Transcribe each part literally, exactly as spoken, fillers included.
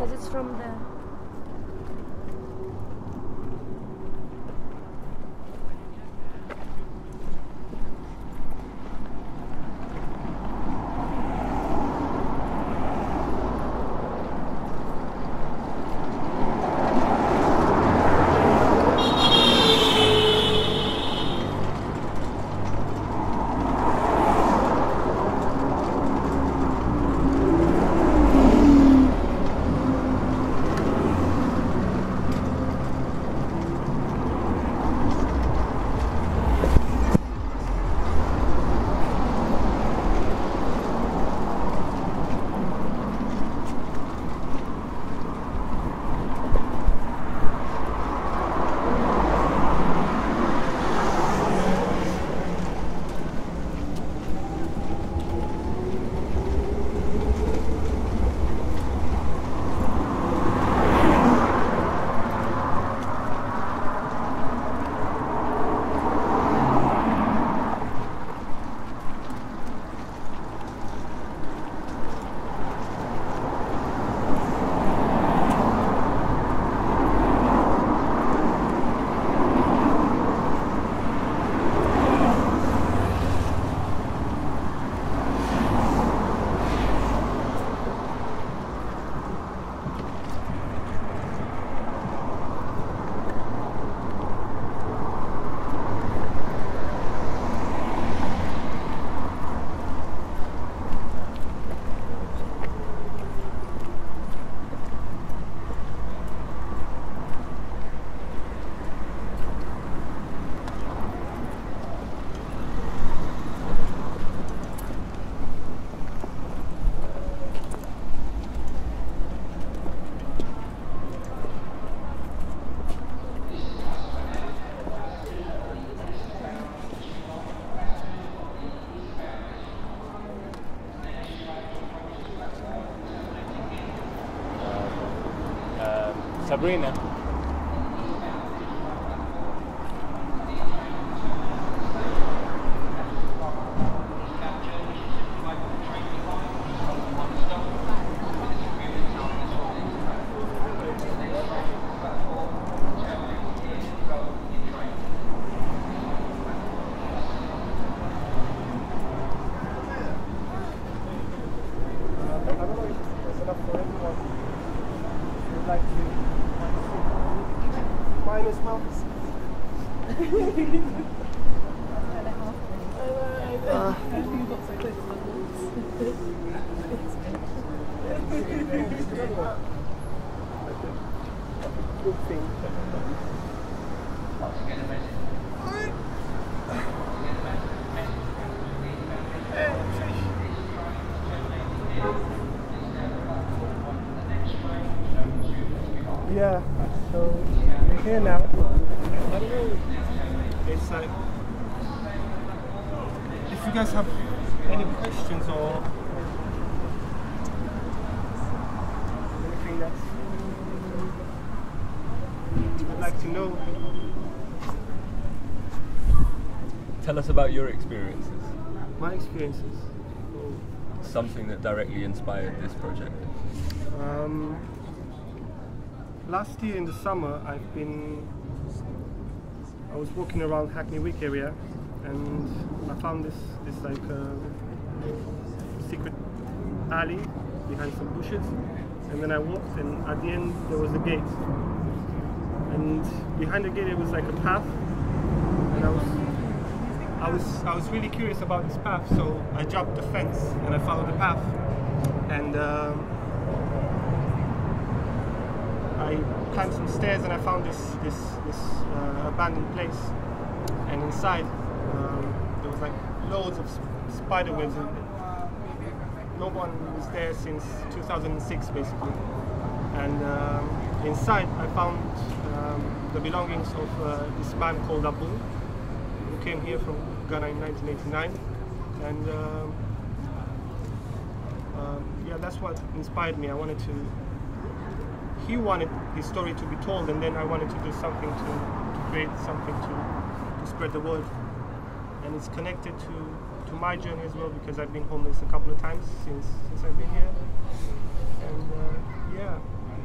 because it's from the... Sabrina. Yeah, so we're here now. I don't know. It's like, if you guys have any questions or anything that I'd like to know. Tell us about your experiences. My experiences. Oh. Something that directly inspired this project. Um, last year in the summer, I've been, I was walking around Hackney Wick area, and I found this, this like uh, secret alley behind some bushes, and then I walked, and at the end there was a gate, and behind the gate it was like a path, and I was, I was, I was really curious about this path, so I jumped the fence and I followed the path, and uh, I climbed some stairs and I found this this this uh, abandoned place, and inside um, there was like loads of spider webs, and no one was there since two thousand six basically. And um, inside I found um, the belongings of uh, this man called Abu, who came here from Ghana in nineteen eighty-nine, and um, um, yeah, that's what inspired me. I wanted to. He wanted his story to be told, and then I wanted to do something to, to create something to, to spread the word. And it's connected to, to my journey as well, because I've been homeless a couple of times since since I've been here. And uh, yeah,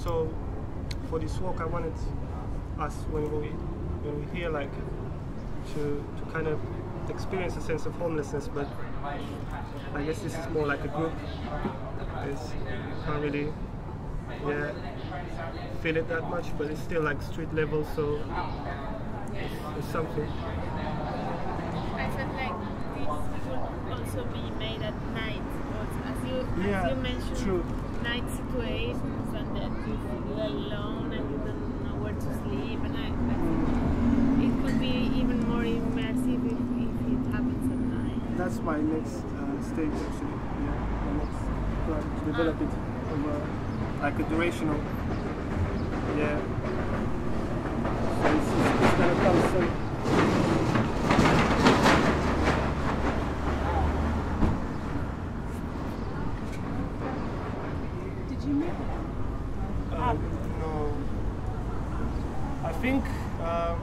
so for this walk, I wanted us when we when we here like to to kind of experience a sense of homelessness, but I guess this is more like a group. It's, you can't really yeah feel it that much, but it's still like street level, so it's, it's something. I felt like this would also be made at night, but as you Yeah, as you mentioned, true. night situations and that you feel alone and you don't know where to sleep, and I, I think it could be even more immersive if, if it happens at night. That's my next uh, stage actually. Yeah, my next plan to develop it from a, like a durational. Yeah. So it's, it's, it's gonna come soon. Did you meet them? Um, no. I think um,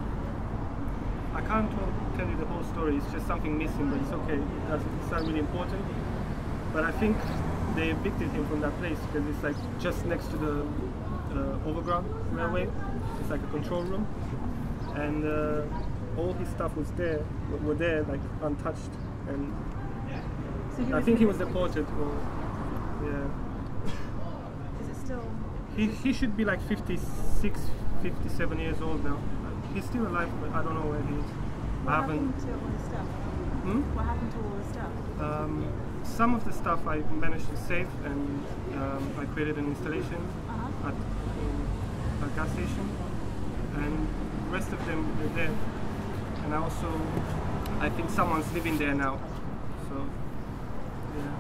I can't tell tell you the whole story. It's just something missing, but it's okay. It doesn't, it's not really important. But I think they evicted him from that place because it's like just next to the uh, overground railway. It's like a control room, and uh, all his stuff was there, were there like untouched. And So he I was think he was evicted. deported. Or yeah. Is it still? He, he should be like fifty-six, fifty-seven years old now. He's still alive, but I don't know where he is. What I haven't. happened to all the stuff? Hmm? What happened to all the stuff? Um, some of the stuff I managed to save, and um, I created an installation Uh-huh. at um, a gas station, and the rest of them were there. And I also, I think someone's living there now. So, yeah.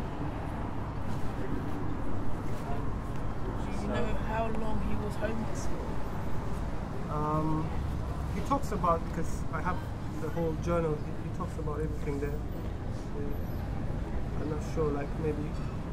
Do you know how long he was homeless for? Um, he talks about, because I have the whole journal, he, he talks about everything there. Yeah. I'm not sure, like maybe